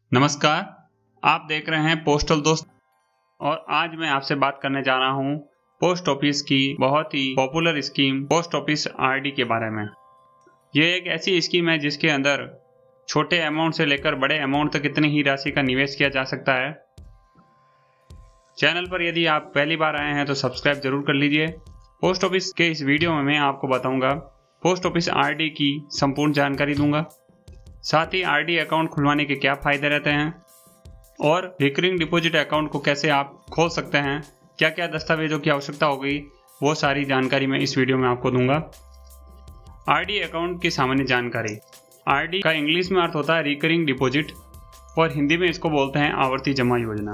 नमस्कार, आप देख रहे हैं पोस्टल दोस्त और आज मैं आपसे बात करने जा रहा हूं पोस्ट ऑफिस की बहुत ही popular scheme post office RD के बारे में। यह एक ऐसी स्कीम है जिसके अंदर छोटे अमाउंट से लेकर बड़े अमाउंट तक कितनी ही राशि का निवेश किया जा सकता है। चैनल पर यदि आप पहली बार आए हैं तो सब्सक्राइब जरूर कर लीजिए। पोस्ट ऑफिस के इस वीडियो में मैं आपको बताऊंगा पोस्ट ऑफिस आरडी की संपूर्ण जानकारी दूंगा, साथ ही आरडी अकाउंट खुलवाने के क्या फायदे रहते हैं और रिकरिंग डिपॉजिट अकाउंट को कैसे आप खोल सकते हैं, क्या क्या दस्तावेजों की आवश्यकता होगी, वो सारी जानकारी मैं इस वीडियो में आपको दूंगा। आरडी अकाउंट की सामान्य जानकारी। आरडी का इंग्लिश में अर्थ होता है रिकरिंग डिपॉजिट और हिंदी में इसको बोलते हैं आवर्ती जमा योजना।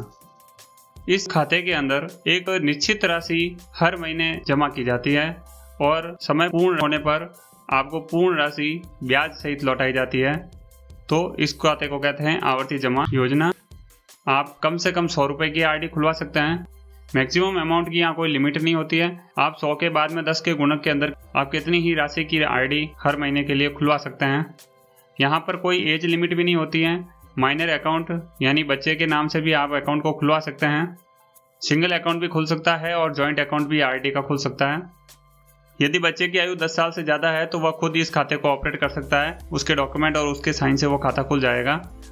इस खाते के अंदर एक निश्चित राशि हर महीने जमा की जाती है और समय पूर्ण होने पर आपको पूर्ण राशि ब्याज सहित लौटाई जाती है। तो इस खाते को कहते हैं आवर्ती जमा योजना। आप कम से कम 100 रुपये की आरडी खुलवा सकते हैं। मैक्सिमम अमाउंट की यहाँ कोई लिमिट नहीं होती है। आप 100 के बाद में 10 के गुणक के अंदर आप कितनी ही राशि की आरडी हर महीने के लिए खुलवा सकते हैं। यहाँ पर कोई एज लिमिट भी नहीं होती है। माइनर अकाउंट यानी बच्चे के नाम से भी आप अकाउंट को खुलवा सकते हैं। सिंगल अकाउंट भी खुल सकता है और जॉइंट अकाउंट भी आरडी का खुल सकता है। यदि बच्चे की आयु 10 साल से ज़्यादा है तो वह खुद इस खाते को ऑपरेट कर सकता है। उसके डॉक्यूमेंट और उसके साइन से वो खाता खुल जाएगा।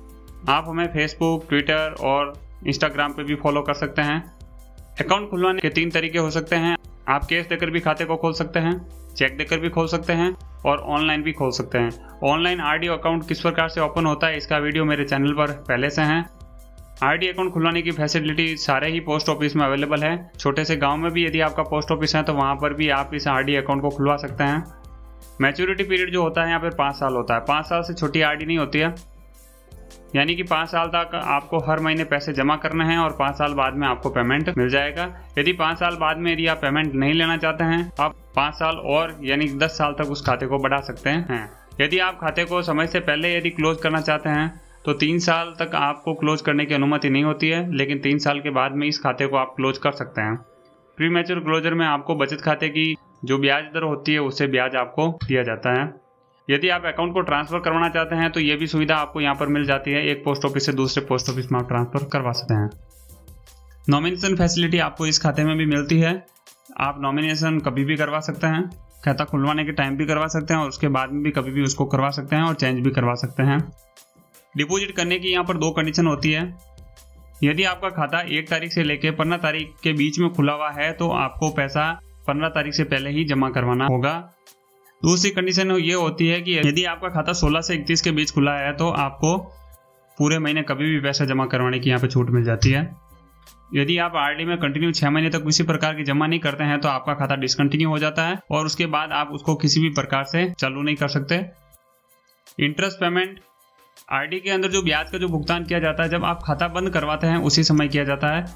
आप हमें फेसबुक, ट्विटर और इंस्टाग्राम पे भी फॉलो कर सकते हैं। अकाउंट खुलवाने के 3 तरीके हो सकते हैं। आप कैश देकर भी खाते को खोल सकते हैं, चेक देकर भी खोल सकते हैं और ऑनलाइन भी खोल सकते हैं। ऑनलाइन आरडी अकाउंट किस प्रकार से ओपन होता है इसका वीडियो मेरे चैनल पर पहले से है। आरडी अकाउंट खुलवाने की फैसिलिटी सारे ही पोस्ट ऑफिस में अवेलेबल है। छोटे से गांव में भी यदि आपका पोस्ट ऑफिस है तो वहां पर भी आप इस आरडी अकाउंट को खुलवा सकते हैं। मैच्योरिटी पीरियड जो होता है यहाँ पर 5 साल होता है। 5 साल से छोटी आरडी नहीं होती है, यानी कि 5 साल तक आपको हर महीने पैसे जमा करने हैं और 5 साल बाद में आपको पेमेंट मिल जाएगा। यदि 5 साल बाद में यदि आप पेमेंट नहीं लेना चाहते हैं, आप 5 साल और यानी 10 साल तक उस खाते को बढ़ा सकते हैं। यदि आप खाते को समय से पहले यदि क्लोज करना चाहते हैं तो 3 साल तक आपको क्लोज करने की अनुमति नहीं होती है, लेकिन 3 साल के बाद में इस खाते को आप क्लोज कर सकते हैं। प्री मैच्योर क्लोजर में आपको बचत खाते की जो ब्याज दर होती है उससे ब्याज आपको दिया जाता है। यदि आप अकाउंट को ट्रांसफर करवाना चाहते हैं तो ये भी सुविधा आपको यहाँ पर मिल जाती है। एक पोस्ट ऑफिस से दूसरे पोस्ट ऑफिस में आप ट्रांसफर करवा सकते हैं। नॉमिनेशन फैसिलिटी आपको इस खाते में भी मिलती है। आप नॉमिनेशन कभी भी करवा सकते हैं, खाता खुलवाने के टाइम भी करवा सकते हैं और उसके बाद में भी कभी भी उसको करवा सकते हैं और चेंज भी करवा सकते हैं। डिपॉजिट करने की यहाँ पर 2 कंडीशन होती है। यदि आपका खाता 1 तारीख से लेकर 15 तारीख के बीच में खुला हुआ है तो आपको पैसा 15 तारीख से पहले ही जमा करवाना होगा। दूसरी कंडीशन ये होती है कि यदि आपका खाता 16 से 31 के बीच खुला है तो आपको पूरे महीने कभी भी पैसा जमा करवाने की यहाँ पे छूट मिल जाती है। यदि आप आरडी में कंटिन्यू 6 महीने तक किसी प्रकार की जमा नहीं करते हैं तो आपका खाता डिसकंटिन्यू हो जाता है और उसके बाद आप उसको किसी भी प्रकार से चालू नहीं कर सकते। इंटरेस्ट पेमेंट आरडी के अंदर जो ब्याज का जो भुगतान किया जाता है जब आप खाता बंद करवाते हैं उसी समय किया जाता है।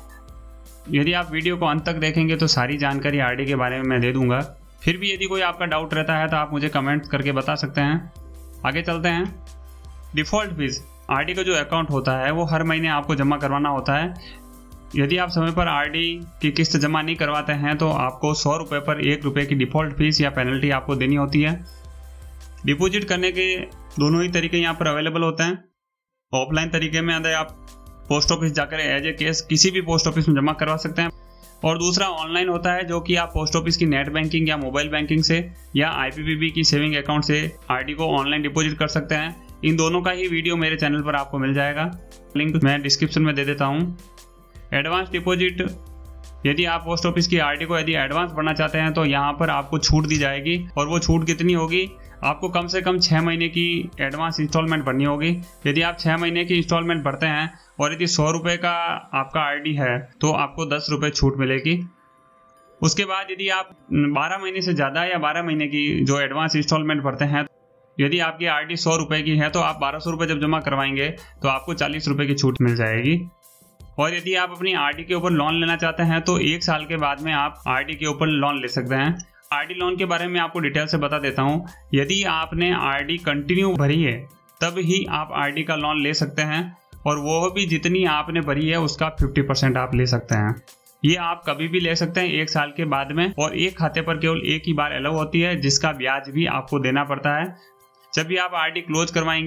यदि आप वीडियो को अंत तक देखेंगे तो सारी जानकारी आरडी के बारे में मैं दे दूंगा। फिर भी यदि कोई आपका डाउट रहता है तो आप मुझे कमेंट करके बता सकते हैं। आगे चलते हैं। डिफ़ॉल्ट फीस आरडी का जो अकाउंट होता है वो हर महीने आपको जमा करवाना होता है। यदि आप समय पर आरडी की किस्त जमा नहीं करवाते हैं तो आपको 100 रुपये पर 1 रुपये की डिफ़ॉल्ट फीस या पेनल्टी आपको देनी होती है। डिपॉजिट करने के दोनों ही तरीके यहाँ पर अवेलेबल होते हैं। ऑफलाइन तरीके में अंदर आप पोस्ट ऑफिस जाकर एज ए कैश किसी भी पोस्ट ऑफिस में जमा करवा सकते हैं और दूसरा ऑनलाइन होता है जो कि आप पोस्ट ऑफिस की नेट बैंकिंग या मोबाइल बैंकिंग से या आईपीपीबी की सेविंग अकाउंट से आरडी को ऑनलाइन डिपॉजिट कर सकते हैं। इन दोनों का ही वीडियो मेरे चैनल पर आपको मिल जाएगा, लिंक मैं डिस्क्रिप्शन में दे देता हूँ। एडवांस डिपॉजिट यदि आप पोस्ट ऑफिस की आरडी को यदि एडवांस भरना चाहते हैं तो यहाँ पर आपको छूट दी जाएगी और वो छूट कितनी होगी, आपको कम से कम 6 महीने की एडवांस इंस्टॉलमेंट भरनी होगी। यदि आप 6 महीने की इंस्टॉलमेंट भरते हैं और यदि 100 रुपये का आपका आरडी है तो आपको 10 रुपये छूट मिलेगी। उसके बाद यदि आप 12 महीने से ज़्यादा या 12 महीने की जो एडवांस इंस्टॉलमेंट भरते हैं, यदि आपकी आरडी 100 रुपये की है तो आप 1200 रुपये जब जमा करवाएंगे तो आपको 40 रुपये की छूट मिल जाएगी। और यदि आप अपनी आरडी के ऊपर लोन लेना चाहते हैं तो 1 साल के बाद में आप आरडी के ऊपर लोन ले सकते हैं। आरडी लोन के बारे में आपको डिटेल से बता देता हूं। यदि आपने आरडी कंटिन्यू भरी है तब ही आप आरडी का लोन ले सकते हैं और वो भी जितनी आपने भरी है उसका 50% आप ले सकते हैं। ये आप कभी भी ले सकते हैं 1 साल के बाद में और एक खाते पर केवल एक ही बार अलाउ होती है जिसका ब्याज भी आपको देना पड़ता है। जब भी आप आरडी क्लोज करवाएंगे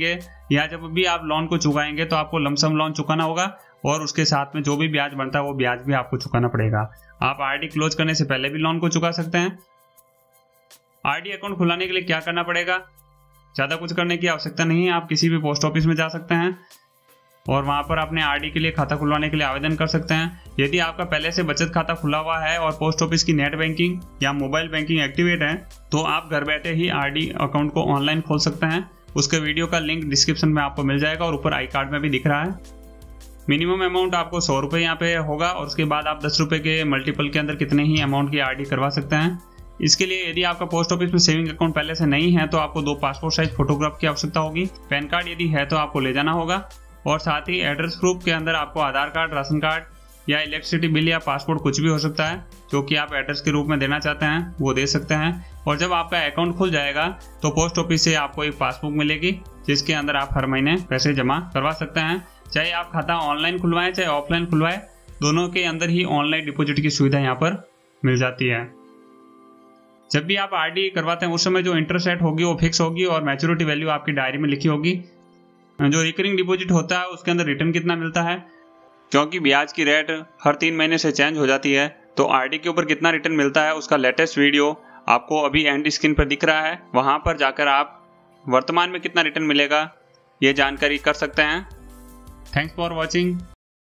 या जब भी आप लोन को चुकाएंगे तो आपको लमसम लोन चुकाना होगा और उसके साथ में जो भी ब्याज बनता है वो ब्याज भी आपको चुकाना पड़ेगा। आप आरडी क्लोज करने से पहले भी लोन को चुका सकते हैं। आरडी अकाउंट खुलाने के लिए क्या करना पड़ेगा? ज़्यादा कुछ करने की आवश्यकता नहीं है। आप किसी भी पोस्ट ऑफिस में जा सकते हैं और वहाँ पर अपने आरडी के लिए खाता खुलवाने के लिए आवेदन कर सकते हैं। यदि आपका पहले से बचत खाता खुला हुआ है और पोस्ट ऑफिस की नेट बैंकिंग या मोबाइल बैंकिंग एक्टिवेट है तो आप घर बैठे ही आरडी अकाउंट को ऑनलाइन खोल सकते हैं। उसके वीडियो का लिंक डिस्क्रिप्शन में आपको मिल जाएगा और ऊपर आई कार्ड में भी दिख रहा है। मिनिमम अमाउंट आपको 100 रुपये यहाँ पे होगा और उसके बाद आप 10 रुपये के मल्टीपल के अंदर कितने ही अमाउंट की आरडी करवा सकते हैं। इसके लिए यदि आपका पोस्ट ऑफिस में सेविंग अकाउंट पहले से नहीं है तो आपको 2 पासपोर्ट साइज फोटोग्राफ की आवश्यकता होगी। पैन कार्ड यदि है तो आपको ले जाना होगा और साथ ही एड्रेस प्रूफ के अंदर आपको आधार कार्ड, राशन कार्ड या इलेक्ट्रिसिटी बिल या पासपोर्ट कुछ भी हो सकता है जो कि आप एड्रेस के रूप में देना चाहते हैं वो दे सकते हैं। और जब आपका अकाउंट खुल जाएगा तो पोस्ट ऑफिस से आपको एक पासबुक मिलेगी जिसके अंदर आप हर महीने पैसे जमा करवा सकते हैं। चाहे आप खाता ऑनलाइन खुलवाएं चाहे ऑफलाइन खुलवाएं, दोनों के अंदर ही ऑनलाइन डिपॉजिट की सुविधा यहाँ पर मिल जाती है। जब भी आप आरडी करवाते हैं उस समय जो इंटरेस्ट रेट होगी वो फिक्स होगी और मैच्योरिटी वैल्यू आपकी डायरी में लिखी होगी। जो रिकरिंग डिपॉजिट होता है उसके अंदर रिटर्न कितना मिलता है, क्योंकि ब्याज की रेट हर 3 महीने से चेंज हो जाती है तो आरडी के ऊपर कितना रिटर्न मिलता है उसका लेटेस्ट वीडियो आपको अभी एंड स्क्रीन पर दिख रहा है। वहां पर जाकर आप वर्तमान में कितना रिटर्न मिलेगा ये जानकारी कर सकते हैं। Thanks for watching.